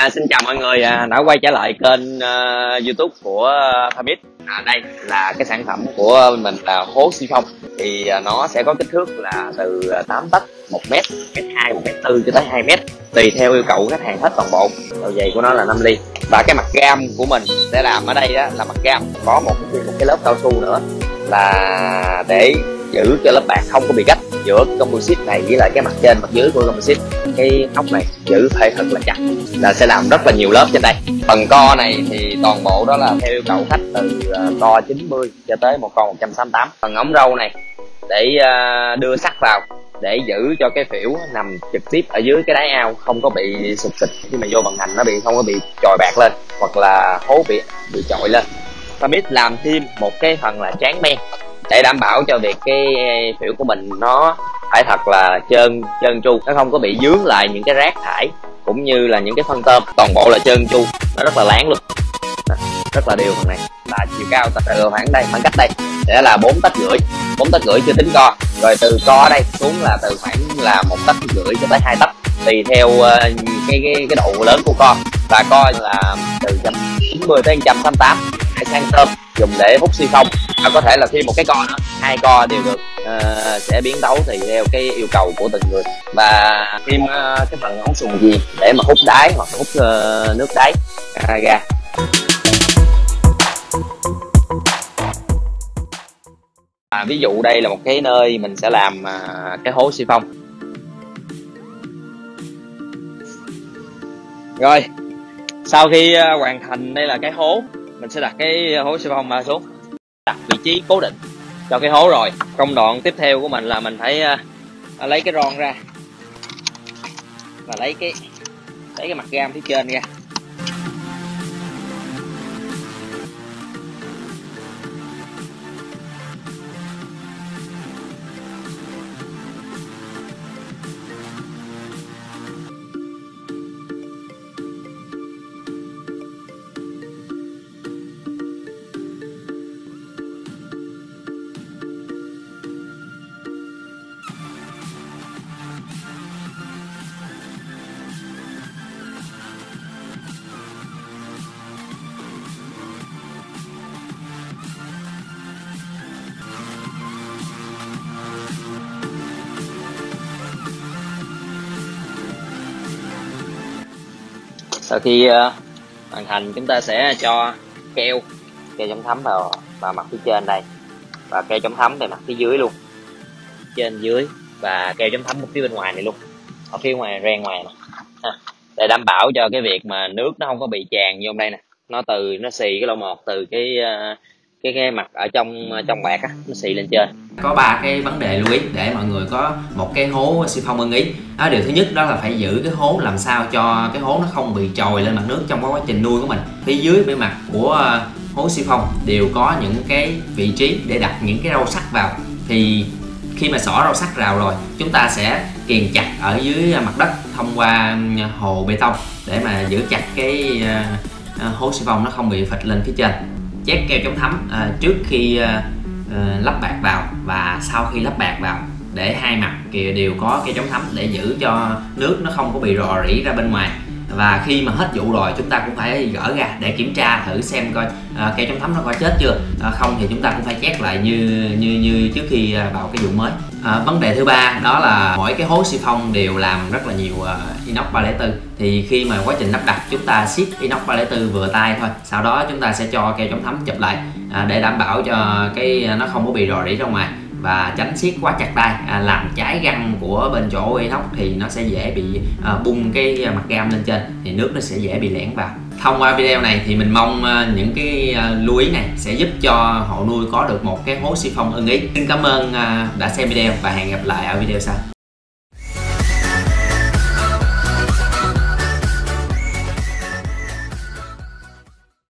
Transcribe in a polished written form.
Xin chào mọi người đã quay trở lại kênh YouTube của Thamit. Đây là cái sản phẩm của mình là hố xi phong. Thì nó sẽ có kích thước là từ 8 tấc, 1m, 1m2, 1m4 cho tới 2m, tùy theo yêu cầu khách hàng hết toàn bộ. Độ dày của nó là 5 ly. Và cái mặt gam của mình sẽ làm ở đây là mặt gam có một cái lớp cao su nữa, là để giữ cho lớp bạc không có bị gách giữa composite này với lại cái mặt trên mặt dưới của composite. Cái ốc này giữ phải thật là chặt, là sẽ làm rất là nhiều lớp trên đây. Phần co này thì toàn bộ đó là theo yêu cầu khách, từ co 90 cho tới một con 168. Phần ống râu này để đưa sắt vào để giữ cho cái phễu nằm trực tiếp ở dưới cái đáy ao, không có bị sụp xịt khi mà vô vận hành, nó không có bị chồi bạc lên hoặc là hố bị chọi lên. Thamit làm thêm một cái phần là tráng men để đảm bảo cho việc cái phễu của mình nó phải thật là trơn tru, nó không có bị dướng lại những cái rác thải cũng như là những cái phân tôm. Toàn bộ là trơn tru, nó rất là láng luôn, rất là đều. Phần này là chiều cao từ khoảng cách đây sẽ là 4,5 tấc, 4,5 tấc chưa tính co. Rồi từ co đây xuống là từ khoảng là 1,5 tấc cho tới 2 tấc, tùy theo cái độ lớn của co. Và co là từ 190 tới 188 sang tôm dùng để hút xi phong, và có thể là thêm một cái co nữa, 2 co đều được, sẽ biến tấu tùy theo cái yêu cầu của từng người. Và thêm cái phần ống sùng gì để mà hút đáy hoặc hút nước đáy ra. Ví dụ đây là một cái nơi mình sẽ làm cái hố xi phong. Rồi sau khi hoàn thành, đây là cái hố, mình sẽ đặt cái hố xi phong xuống, đặt vị trí cố định cho cái hố. Rồi công đoạn tiếp theo của mình là mình phải lấy cái ron ra và lấy cái mặt gam phía trên ra. Sau khi hoàn thành, chúng ta sẽ cho keo chống thấm vào mặt phía trên đây, và keo chống thấm về mặt phía dưới luôn, trên dưới, và keo chống thấm một phía bên ngoài này luôn, ở phía ngoài ren ngoài này, để đảm bảo cho cái việc mà nước nó không có bị tràn vô đây nè. Nó xì cái lỗ một từ cái mặt ở trong bạc á, nó xì lên trên. Có 3 cái vấn đề lưu ý để mọi người có một cái hố xi phong ưng ý. Điều thứ nhất đó là phải giữ cái hố làm sao cho cái hố nó không bị trồi lên mặt nước trong quá trình nuôi của mình. Phía dưới bề mặt của hố xi phong đều có những cái vị trí để đặt những cái rau sắt vào. Thì khi mà xỏ rau sắt rào rồi, chúng ta sẽ kiềng chặt ở dưới mặt đất thông qua hồ bê tông để mà giữ chặt cái hố xi phong nó không bị phịch lên phía trên. Chét keo chống thấm trước khi lắp bạc vào và sau khi lắp bạc vào, để hai mặt kìa đều có keo chống thấm để giữ cho nước nó không có bị rò rỉ ra bên ngoài. Và khi mà hết vụ rồi, chúng ta cũng phải gỡ ra để kiểm tra thử xem coi keo chống thấm nó có chết chưa. Không thì chúng ta cũng phải chét lại như trước khi vào cái vụ mới. Vấn đề thứ ba đó là mỗi cái hố xi phong đều làm rất là nhiều inox 304. Thì khi mà quá trình lắp đặt, chúng ta siết inox 304 vừa tay thôi, sau đó chúng ta sẽ cho keo chống thấm chụp lại để đảm bảo cho cái nó không có bị rò rỉ ra ngoài, và tránh siết quá chặt tay, làm cháy găng của bên chỗ inox thì nó sẽ dễ bị bung cái mặt gam lên trên, thì nước nó sẽ dễ bị lẻn vào. Thông qua video này thì mình mong những cái lưu ý này sẽ giúp cho hộ nuôi có được một cái hố xi phong ưng ý. Xin cảm ơn đã xem video và hẹn gặp lại ở video sau.